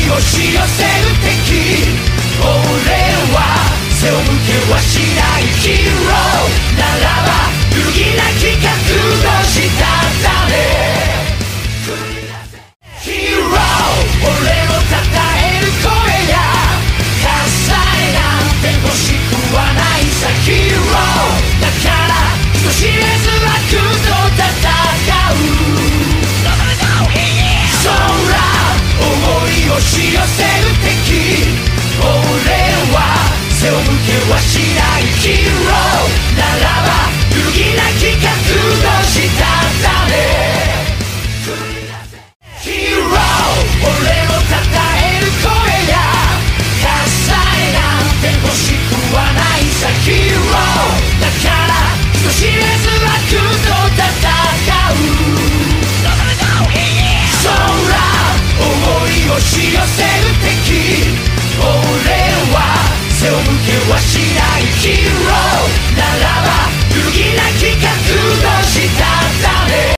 い押し寄せる敵、俺は背を向けはしないヒーローならば、揺るぎなき覚悟しただね。ヒーロー、俺のたたえる声や喝采なんて欲しくはないさ。ヒーローだから人知れず悪と戦う。空、思い押し寄せ